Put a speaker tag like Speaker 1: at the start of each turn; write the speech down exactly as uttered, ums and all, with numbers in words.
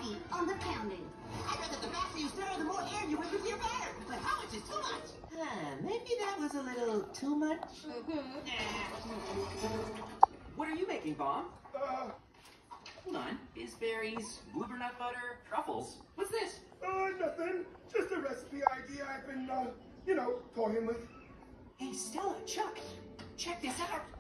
Speaker 1: heavy on the pounding.
Speaker 2: I bet that the faster you stir, the more air you whip into your batter. But how much is too much?
Speaker 3: Ah, maybe that was a little too much.
Speaker 1: Mm-hmm.
Speaker 3: What are you making, Bob?
Speaker 4: Uh,
Speaker 3: Hold on. Bizberries, bluebird nut butter, truffles. What's this?
Speaker 4: uh, nothing. Just a recipe idea I've been, uh, you know, toying with.
Speaker 3: Hey, Stella, Chuck, check this out.